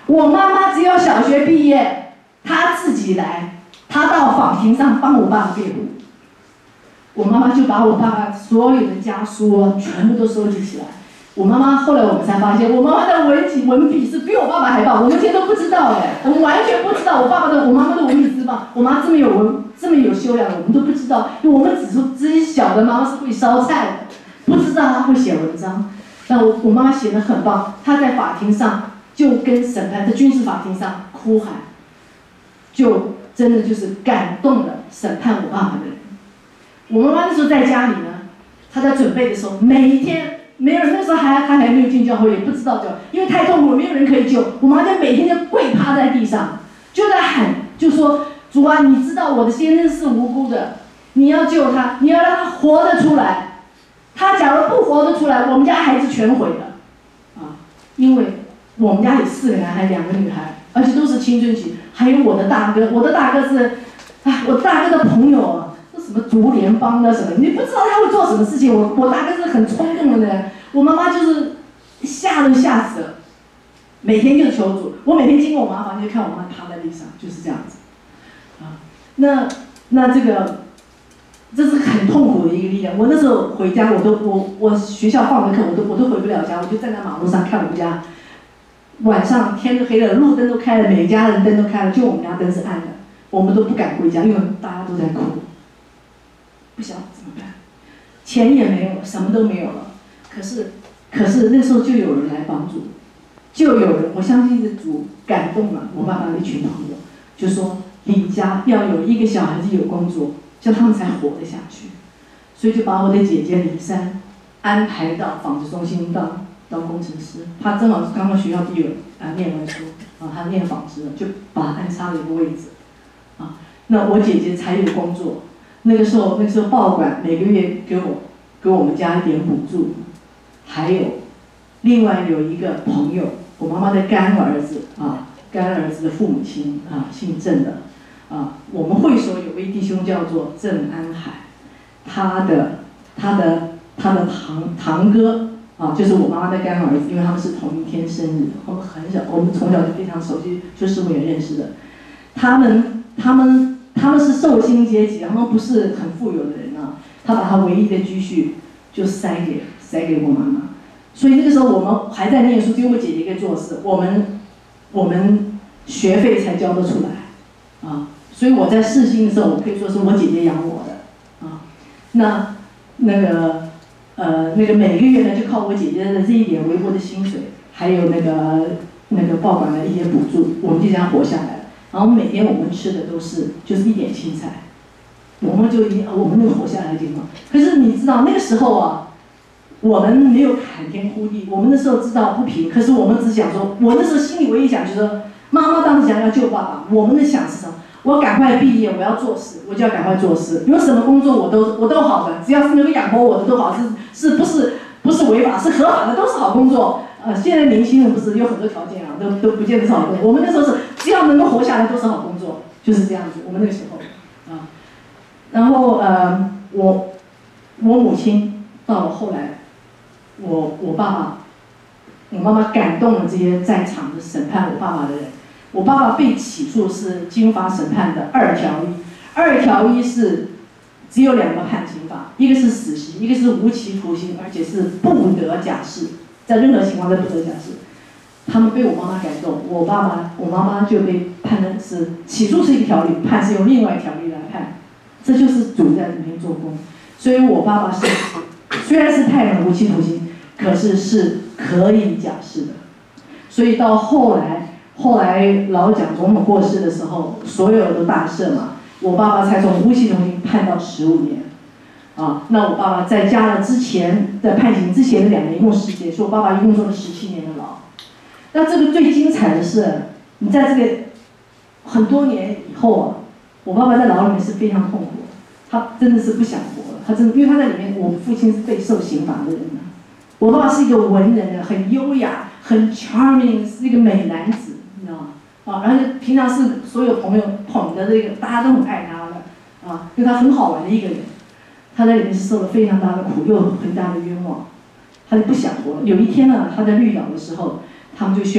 我妈妈只有小学毕业，她自己来，她到法庭上帮我爸爸辩护。我妈妈就把我爸爸所有的家书全部都收集起来。我妈妈后来我们才发现，我妈妈的文笔文笔是比我爸爸还棒，我们以前都不知道哎，我们完全不知道我爸爸的我妈妈的文笔之棒，我妈这么有文这么有修养的，我们都不知道，因为我们只是自己晓得妈妈是会烧菜的，不知道她会写文章。但我我妈妈写得很棒，她在法庭上就跟审判在军事法庭上哭喊，就真的就是感动了审判我爸爸的人。我妈妈那时候在家里呢，她在准备的时候，每一天。没有人，那时候还他还没有进教会，也不知道教，因为太痛苦了，没有人可以救。我妈就每天就跪趴在地上，就在喊，就说：“主啊，你知道我的先生是无辜的，你要救他，你要让他活得出来。他假如不活得出来，我们家孩子全毁了。”啊，因为我们家有四个男孩，两个女孩，而且都是青春期，还有我的大哥，我的大哥是，啊，我大哥的朋友啊。什么竹联帮的什么，你不知道他会做什么事情。我我大概是很冲动的人，我妈妈就是吓都吓死了，每天就求主。我每天经过我妈房间，就看我妈趴在地上，就是这样子。啊，那那这个这是很痛苦的一个力量。我那时候回家，我都我我学校放了课，我都我都回不了家，我就站在马路上看我们家。晚上天都黑了，路灯都开了，每家人灯都开了，就我们家灯是暗的，我们都不敢回家，因为大家都在哭。不晓得怎么办，钱也没有了，什么都没有了。可是，可是那时候就有人来帮助，就有人，我相信这主感动了我爸爸的一群朋友，就说李家要有一个小孩子有工作，叫他们才活得下去。所以就把我的姐姐李珊安排到纺织中心当当工程师。她正好刚刚学校毕业啊，念完书啊，她念纺织了，就把她安插了一个位置啊。那我姐姐才有工作。那个时候，那个时候报馆每个月给我给我们家一点补助，还有另外有一个朋友，我妈妈的干儿子啊，干儿子的父母亲啊，姓郑的啊，我们会所有位弟兄叫做郑安海，他的他的他的堂堂哥啊，就是我妈妈的干儿子，因为他们是同一天生日，我们很小，我们从小就非常熟悉，就是我也认识的，他们他们。他们是受薪阶级，他们不是很富有的人啊。他把他唯一的积蓄就塞给塞给我妈妈，所以那个时候我们还在念书，只有我姐姐可以做事，我们我们学费才交得出来啊。所以我在试薪的时候，我可以说是我姐姐养我的啊。那那个呃那个每个月呢，就靠我姐姐的这一点微薄的薪水，还有那个那个报馆的一些补助，我们就这样活下来了。然后每天我们吃的都是就是一点青菜，我们就已经我们那个活下来的地方。可是你知道那个时候啊，我们没有喊天呼地，我们那时候知道不平，可是我们只想说，我那时候心里唯一想就是说，妈妈当时想要救爸爸，我们的想是什么？我赶快毕业，我要做事，我就要赶快做事，有什么工作我都我都好的，只要是能够养活我的都好，是是不是不是违法是合法的都是好工作。呃，现在年轻人不是有很多条件啊，都都不见得是好工作。我们那时候是只要能够活下来都是好工作，就是这样子。我们那个时候啊，然后呃，我我母亲到了后来，我我爸爸，我妈妈感动了这些在场的审判我爸爸的人。我爸爸被起诉是军法审判的二条一，二条一是只有两个判刑法，一个是死刑，一个是无期徒刑，而且是不得假释。在任何情况都不得假释，他们被我妈妈感动，我爸爸、我妈妈就被判的是起诉是一条例，判是用另外一条例来判，这就是主在里面做工。所以我爸爸是虽然是判了无期徒刑，可是是可以假释的。所以到后来，后来老蒋总统过世的时候，所有的大赦嘛，我爸爸才从无期徒刑判到十五年。啊，那我爸爸在加了之前的判刑之前的两年，一共十年，所以我爸爸一共坐了十七年的牢。那这个最精彩的是，你在这个很多年以后啊，我爸爸在牢里面是非常痛苦的，他真的是不想活了，他真的，因为他在里面，我父亲是被受刑罚的人呢。我爸爸是一个文人呢，很优雅，很 charming， 是一个美男子，你知道吗？啊，然后平常是所有朋友捧的这个，大家都很爱他的，啊，因为他很好玩的一个人。他在里面是受了非常大的苦，又很大的冤枉，他就不想活了。有一天呢，他在绿岛的时候，他们就宣布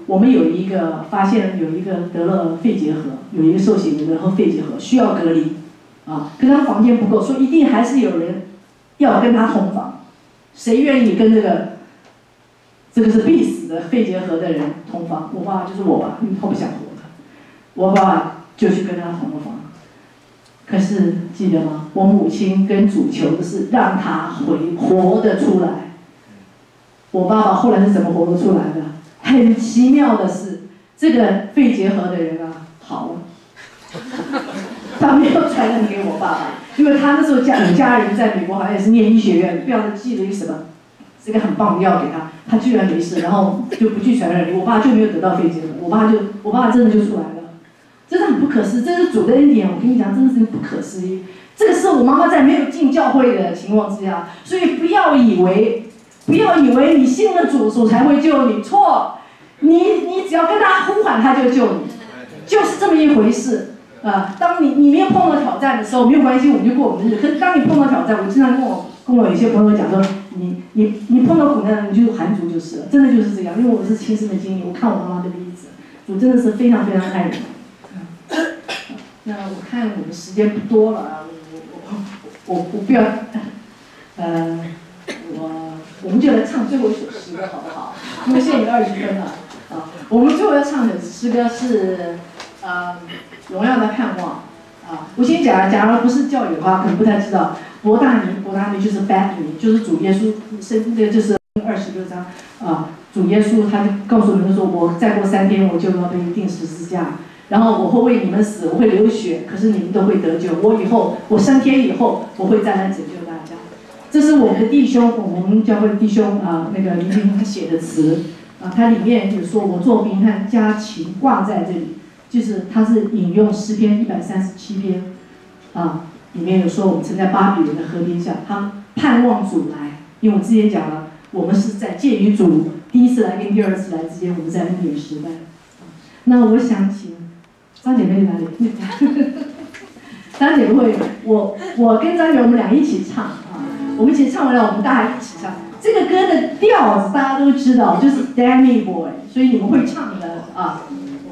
我们有一个发现有一个得了肺结核，有一个受刑人得了肺结核需要隔离，啊，可是他房间不够，所以一定还是有人要跟他同房。谁愿意跟这个这个是必死的肺结核的人同房？我爸爸就是我吧，因为他不想活了，我爸爸就去跟他同了房。可是记得吗？我母亲跟主求的是让他回活得出来。我爸爸后来是怎么活得出来的？很奇妙的是，这个肺结核的人啊，好了，他没有传染给我爸爸，因为他那时候家有家人在美国，好像也是念医学院，不知道寄了一个什么，这个很棒的药给他，他居然没事，然后就不去传染给我爸，就没有得到肺结核，我爸就我爸真的就出来了。真的很不可思议，这是主的恩典。我跟你讲，真的是不可思议。这个是我妈妈在没有进教会的情况之下，所以不要以为，不要以为你信了主，主才会救你，错。你你只要跟他呼喊，他就救你，就是这么一回事。啊，当你你没有碰到挑战的时候，没有关系，我们就过我们的日子。可是当你碰到挑战，我经常跟我跟我有些朋友讲说，你你你碰到苦难，你就喊主就是了，真的就是这样。因为我是亲身的经历，我看我妈妈的例子，主真的是非常非常爱人。那我看我们时间不多了啊，我我我我不要，呃，我我们就来唱最后一首诗歌好不好？因为现在已经二十分了啊。我们最后要唱的诗歌是呃《荣耀的盼望》啊。我先讲，假如不是教友的话，可能不太知道。伯大尼，伯大尼就是 Bethany， 就是主耶稣生这个就是二十六章啊。主耶稣他就告诉你们说，我再过三天我就要被钉十字架。然后我会为你们死，我会流血，可是你们都会得救。我以后，我三天以后，我会再来拯救大家。这是我们的弟兄，我们教会的弟兄啊，那个林斌他写的词啊，它里面有说，我做兵和家禽挂在这里，就是他是引用诗篇一百三十七篇啊，里面有说我们曾在巴比伦的河边下，他盼望主来，因为我之前讲了，我们是在介于主第一次来跟第二次来之间，我们在恩典时代。那我想请。张姐妹在哪里？张姐妹，我我跟张姐我们俩一起唱啊，我们一起唱完了，我们大家一起唱。这个歌的调子大家都知道，就是 Danny Boy， 所以你们会唱的啊。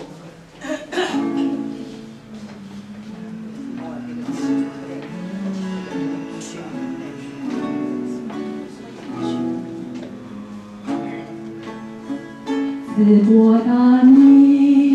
自波大尼。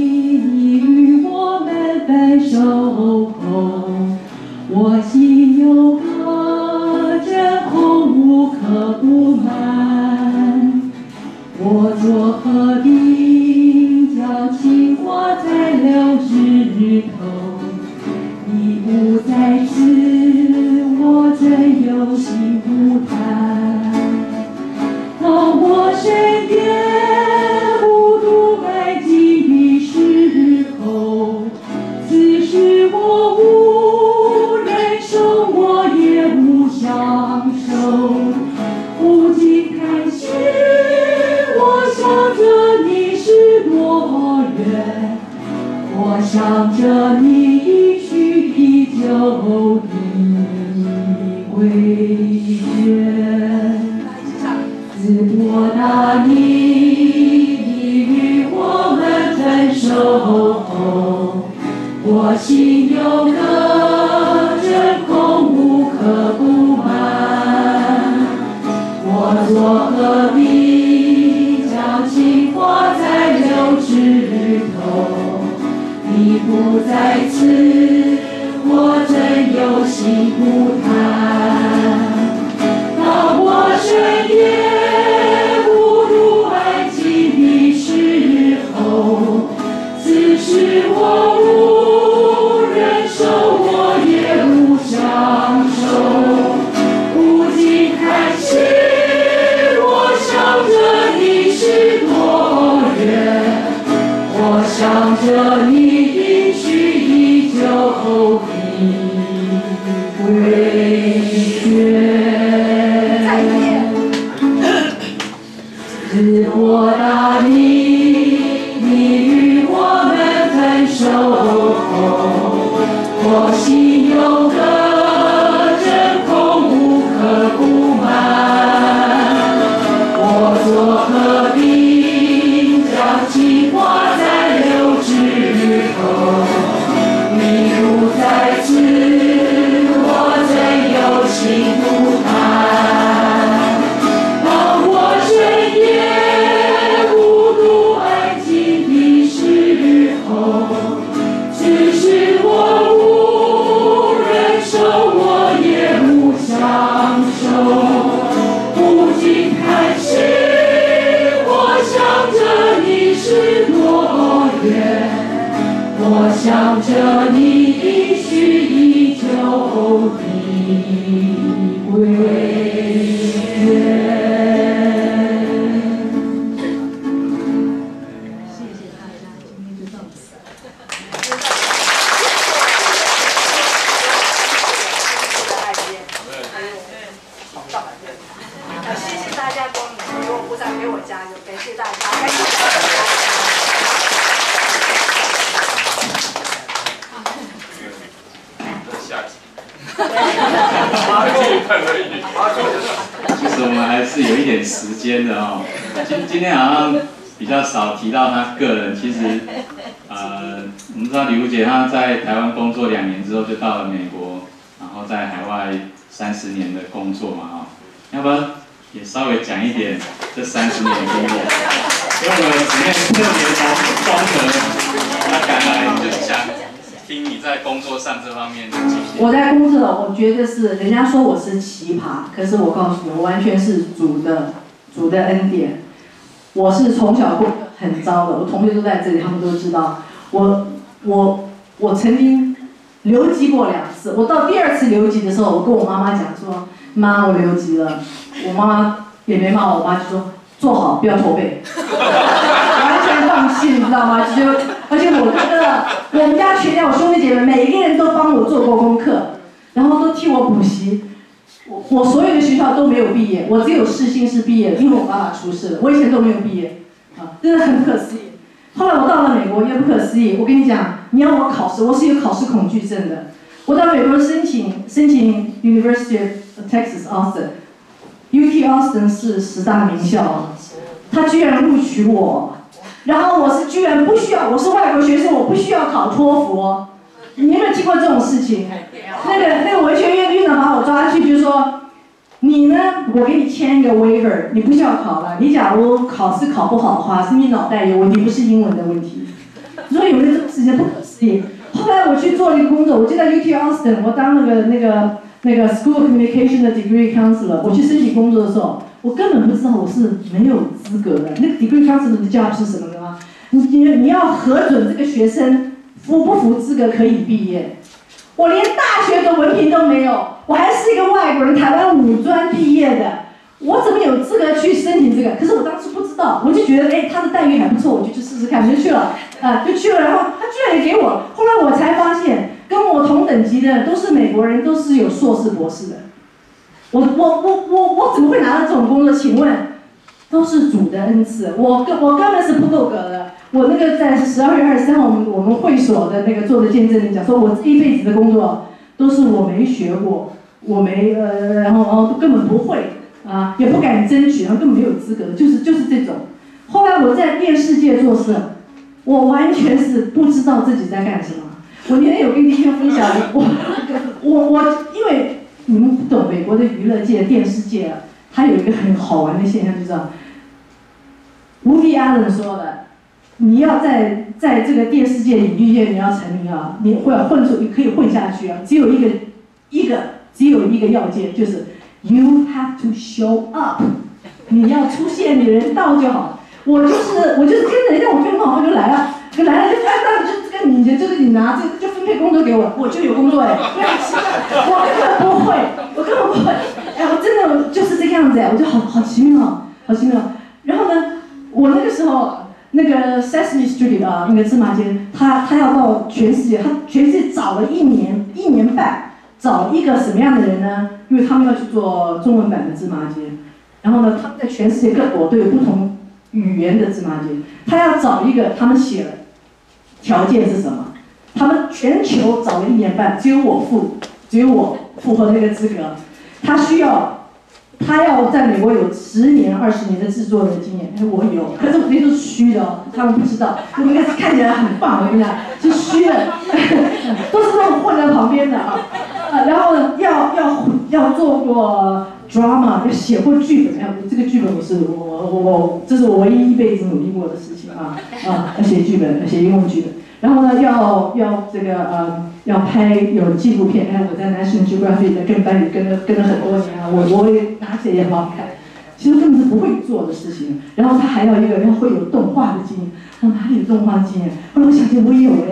守候，我心有个真空无可不满。我做河滨，将情挂在柳枝头。你不在此，我真有心不谈。当我身边无度白驹的时候。此时我无人手，我也无相守。不禁叹息，我想着你是多远，我想着你一去已久的归远。自波大尼，你与我们分手后。我心有个真空无可不满，我做河滨，将情挂在柳枝头。你不在此，我真有心不谈。当我身边无入安静的时候，此时我无。我也无相守，不禁叹息。我想着你是多远，我想着你一去已久的归。 望着你的许已久的归远。 谢谢大家，今天就到此。 谢谢大家光临，给我鼓掌，给我加油，感谢大家，感谢大家。 下集。 其实我们还是有一点时间的哦。今今天好像比较少提到他个人，其实呃，我们知道李如姐她在台湾工作两年之后就到了美国，然后在海外三十年的工作嘛哈、哦，要不要也稍微讲一点这三十年的经历？因为我们里面特别从光和他赶来，就是想听你在工作上这方面的经验。 我在工作，我觉得是人家说我是奇葩，可是我告诉你，我完全是主的主的恩典。我是从小过很糟的，我同学都在这里，他们都知道。我我我曾经留级过两次，我到第二次留级的时候，我跟我妈妈讲说，妈，我留级了。我妈妈也没骂我，我妈就说坐好，不要驼背。完全放弃，你知道吗？就而且我觉得我们家全家我兄弟姐妹每一个人都帮我做过功课，然后都替我补习。我我所有的学校都没有毕业，我只有世新是毕业，因为我爸爸出事了，我以前都没有毕业，啊，真的很不可思议。后来我到了美国也不可思议，我跟你讲，你要我考试，我是有考试恐惧症的。我到美国申请申请 University of Texas Austin。U T Austin 是十大名校，他居然录取我，然后我是居然不需要，我是外国学生，我不需要考托福。你有没有听过这种事情？那个那个文学院院长把我抓去，就说你呢，我给你签一个 waiver， 你不需要考了。你假如考试考不好的话，是你脑袋有问题，不是英文的问题。你说有没有这种事情？不可思议。后来我去做了一个工作，我就在 U T Austin， 我当那个那个。那个 School of Communication 的 Degree Counselor， 我去申请工作的时候，我根本不知道我是没有资格的。那个 Degree Counselor 的 job 是什么呢？你你你要核准这个学生符不符资格可以毕业。我连大学的文凭都没有，我还是一个外国人，台湾五专毕业的，我怎么有资格去申请这个？可是我当时不知道，我就觉得哎，他的待遇还不错，我就去试试看，就去了，啊、呃，就去了，然后他居然也给我。后来我才发现。跟我同等级的都是美国人，都是有硕士博士的。我我我我我怎么会拿到这种工作？请问，都是主的恩赐。我根我根本是不够格的。我那个在十二月二十三号，我们我们会所的那个做的见证人讲说，我这一辈子的工作都是我没学过，我没呃，然后然后根本不会啊，也不敢争取，然后根本没有资格，就是就是这种。后来我在电视界做事，我完全是不知道自己在干什么。我那天有跟弟兄分享，我我我，因为你们不懂美国的娱乐界、电视界，它有一个很好玩的现象，就知道，Woody Allen说的，你要在在这个电视界、影剧界你要成名啊，你会混出，你可以混下去啊，只有一个一个只有一个要件，就是 you have to show up， 你要出现，你人到就好。我就是我就是跟着人家，我就很好，我就来了，就来了就按照就这个你这个你拿这个就分配工作给我，我就有工作哎，我根本不会，我根本不会，哎，我真的就是这个样子哎，我就好好奇妙，好奇妙。然后呢，我那个时候那个 Sesame Street 啊，那个芝麻街，他他要到全世界，他全世界找了一年一年半，找一个什么样的人呢？因为他们要去做中文版的芝麻街，然后呢，他们在全世界各国都有不同语言的芝麻街，他要找一个，他们写了条件是什么？他们全球找了一年半，只有我符，只有我符合那个资格。他需要，他要在美国有十年、二十年的制作的经验，我有，可是我这些都是虚的哦，他们不知道。我们看起来很棒，我跟你讲，是虚的，都是那种混在旁边的啊。啊，然后呢，要要要做过 drama， 要写过剧本，要这个剧本我是我我我，这是我唯一一辈子努力过的事情啊啊，要写剧本，要写英文剧本。然后呢，要要这个呃，要拍有纪录片。哎，我在 National Geographic 的跟班里跟了跟了很多年啊，我我也拿起来也很好看。其实根本是不会做的事情。然后他还要一个要会有动画的经验，我哪里有动画经验？后来我想起我有哎，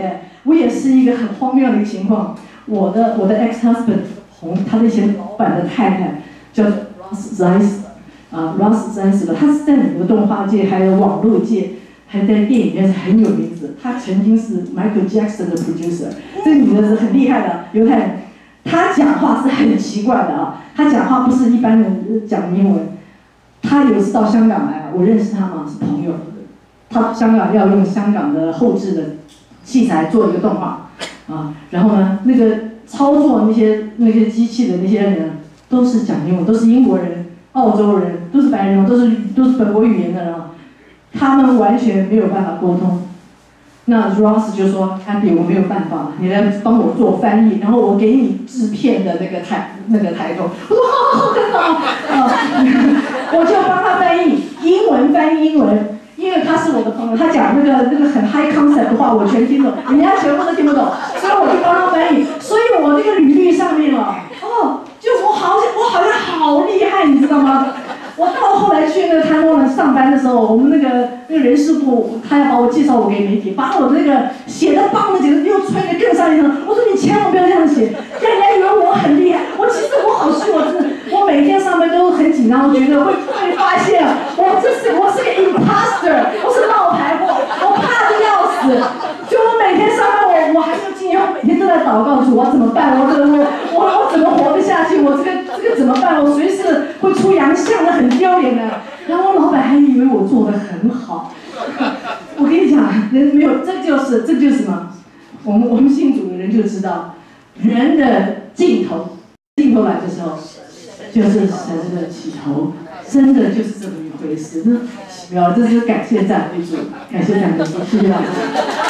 我也是一个很荒谬的一个情况。我的我的 ex husband 红，他的以前老板的太太叫 Ross Zeiss 啊 ，Ross Zeiss 的，他是在整个动画界还有网络界，还在电影院是很有名字。她曾经是 Michael Jackson 的 producer， 这个女的是很厉害的犹太人。她讲话是很奇怪的啊，她讲话不是一般人讲英文。她有一次到香港来，我认识她嘛，是朋友。她香港要用香港的后置的器材做一个动画啊，然后呢，那个操作那些那些机器的那些人都是讲英文，都是英国人、澳洲人，都是白人，都是都是本国语言的人，他们完全没有办法沟通。那 Ross 就说 ：“Abby， 我没有办法，你来帮我做翻译，然后我给你制片的那个台那个抬头。”我说：“好好，真的啊！”我就帮他翻译英文，翻译英文。因为他是我的朋友，他讲那个那个很 high concept 的话，我全听懂，人家全部都听不懂，所以我就帮他翻译。所以我那个履历上面了，哦，就我好像我好像好厉害，你知道吗？我到后来去那个台湾上班的时候，我们那个那个人事部，他要把我介绍我给媒体，把我的那个写的棒的简直又吹得更上一层。我说你千万不要这样写，让人家以为我很厉害。我其实我好虚，我真的，我每天上班都很紧张，我觉得会被发现我这是我是个 imposter， 我是冒牌货，我怕的要死。就我每天上班，我我还没有进去，我每天都在祷告主，我怎么办？我怎么我我我怎么活得下去？我这个这个怎么办？我随时会出洋相的，很丢脸的。然后我老板还以为我做得很好。我跟你讲，人没有，这就是这就是什么？我们我们信主的人就知道，人的尽头，尽头来的时候，就是神的起头，真的就是这么一回事。这太奇妙了，这就是感谢赞美主，感谢赞美主，谢谢大家。